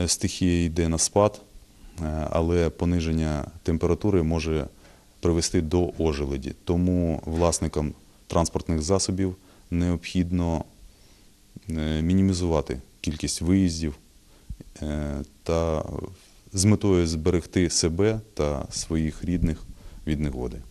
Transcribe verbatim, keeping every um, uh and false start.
стихія йде на спад, але пониження температури може привести до ожеледі. Тому власникам транспортних засобів необхідно мінімізувати кількість виїздів та з метою зберегти себе та своїх рідних від негоди.